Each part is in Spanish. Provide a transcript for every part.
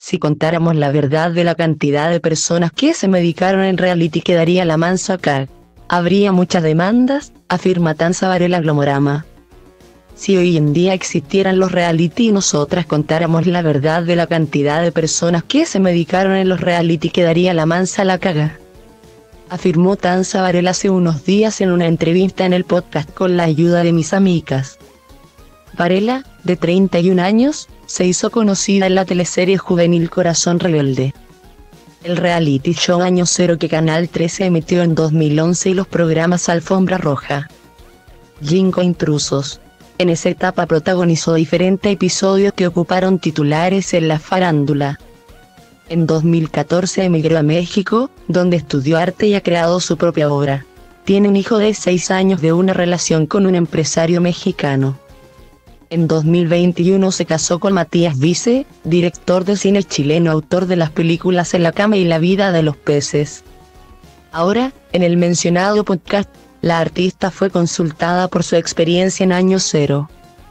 Si contáramos la verdad de la cantidad de personas que se medicaron en reality quedaría la mansa cag. Habría muchas demandas, afirma Tanza Varela Glomorama. Si hoy en día existieran los reality y nosotras contáramos la verdad de la cantidad de personas que se medicaron en los reality quedaría la mansa la caga. Afirmó Tanza Varela hace unos días en una entrevista en el podcast Con la ayuda de mis amigas. Varela, de 31 años, se hizo conocida en la teleserie juvenil Corazón Rebelde. El reality show Año Cero que Canal 13 emitió en 2011 y los programas Alfombra Roja, Jingo Intrusos. En esa etapa protagonizó diferentes episodios que ocuparon titulares en la farándula. En 2014 emigró a México, donde estudió arte y ha creado su propia obra. Tiene un hijo de 6 años de una relación con un empresario mexicano. En 2021 se casó con Matías Vice, director de cine chileno, autor de las películas En la cama y La vida de los peces. Ahora, en el mencionado podcast, la artista fue consultada por su experiencia en Año Cero.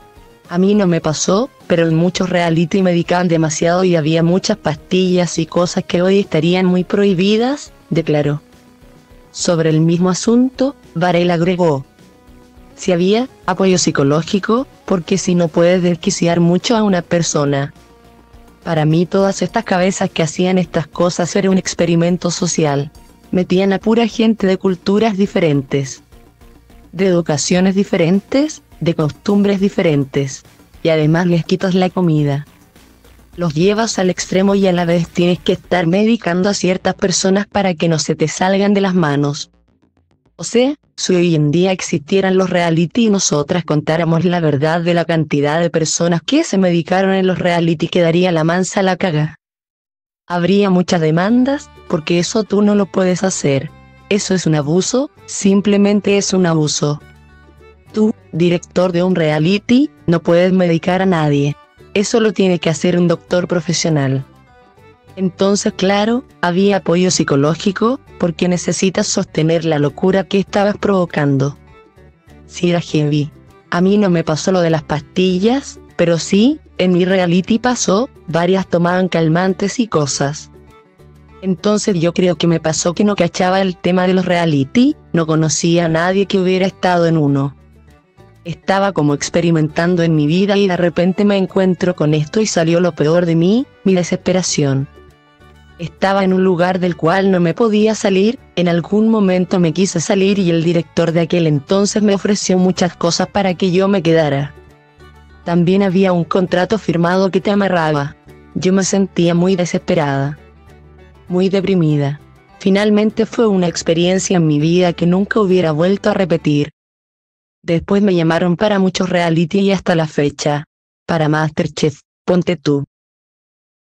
A mí no me pasó, pero en muchos reality medicaban demasiado y había muchas pastillas y cosas que hoy estarían muy prohibidas, declaró. Sobre el mismo asunto, Varela agregó: si había apoyo psicológico, porque si no puedes desquiciar mucho a una persona. Para mí todas estas cabezas que hacían estas cosas era un experimento social. Metían a pura gente de culturas diferentes, de educaciones diferentes, de costumbres diferentes, y además les quitas la comida. Los llevas al extremo y a la vez tienes que estar medicando a ciertas personas para que no se te salgan de las manos. O sea, si hoy en día existieran los reality y nosotras contáramos la verdad de la cantidad de personas que se medicaron en los reality quedaría la mansa la caga. Habría muchas demandas, porque eso tú no lo puedes hacer. Eso es un abuso, simplemente es un abuso. Tú, director de un reality, no puedes medicar a nadie. Eso lo tiene que hacer un doctor profesional. Entonces claro, había apoyo psicológico, porque necesitas sostener la locura que estabas provocando. Sí era heavy. A mí no me pasó lo de las pastillas, pero sí, en mi reality pasó, varias tomaban calmantes y cosas. Entonces yo creo que me pasó que no cachaba el tema de los reality, no conocía a nadie que hubiera estado en uno. Estaba como experimentando en mi vida y de repente me encuentro con esto y salió lo peor de mí, mi desesperación. Estaba en un lugar del cual no me podía salir, en algún momento me quise salir y el director de aquel entonces me ofreció muchas cosas para que yo me quedara. También había un contrato firmado que te amarraba. Yo me sentía muy desesperada, muy deprimida. Finalmente fue una experiencia en mi vida que nunca hubiera vuelto a repetir. Después me llamaron para muchos reality y hasta la fecha. Para MasterChef, ponte tú.